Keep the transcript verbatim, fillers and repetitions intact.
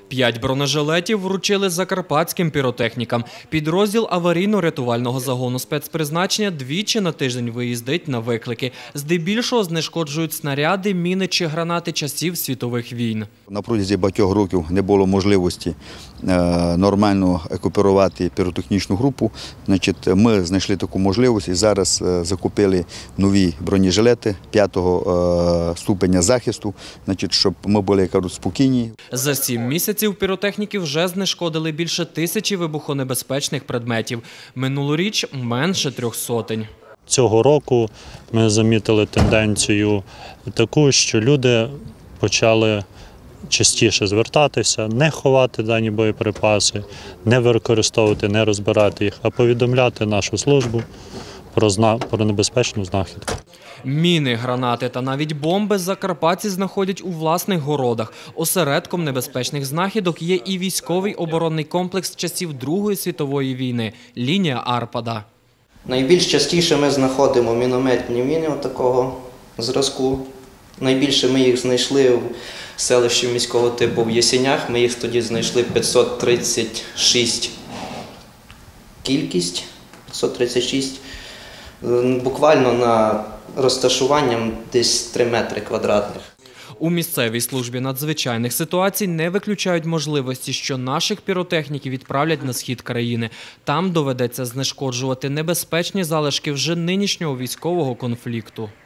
П'ять бронежилетів вручили закарпатським піротехнікам. Підрозділ аварійно-рятувального загону спецпризначення двічі на тиждень виїздить на виклики. Здебільшого знешкоджують снаряди, міни чи гранати часів світових війн. На протязі багатьох років не було можливості нормально екіпірувати піротехнічну групу. Значить, ми знайшли таку можливість і зараз закупили нові бронежилети п'ятого ступеня захисту, значить, щоб ми були, як кажуть, спокійні. За сім місяців піротехніки вже знешкодили більше тисячі вибухонебезпечних предметів. Минулоріч – менше трьох сотень. Цього року ми замітили тенденцію таку, що люди почали частіше звертатися, не ховати дані боєприпаси, не використовувати, не розбирати їх, а повідомляти нашу службу про, зна... про небезпечну знахідку. Міни, гранати та навіть бомби закарпатці знаходять у власних городах. Осередком небезпечних знахідок є і військовий оборонний комплекс часів Другої світової війни – лінія Арпада. Найбільш частіше ми знаходимо мінометні міни такого зразку. Найбільше ми їх знайшли в селищі міського типу в Ясенях. Ми їх тоді знайшли п'ятсот тридцять шість кількість, п'ятсот тридцять шість, буквально на розташуванням десь три метри квадратних. У місцевій службі надзвичайних ситуацій не виключають можливості, що наших піротехніків відправлять на схід країни. Там доведеться знешкоджувати небезпечні залишки вже нинішнього військового конфлікту.